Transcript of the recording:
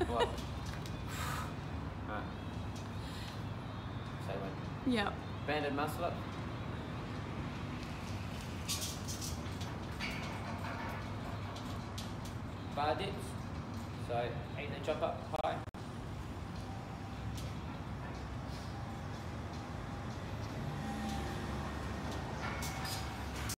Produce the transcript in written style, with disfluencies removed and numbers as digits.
What? Alright. Say when. Yep. Banded muscle up. Bar dips. So, 8 the chop up high.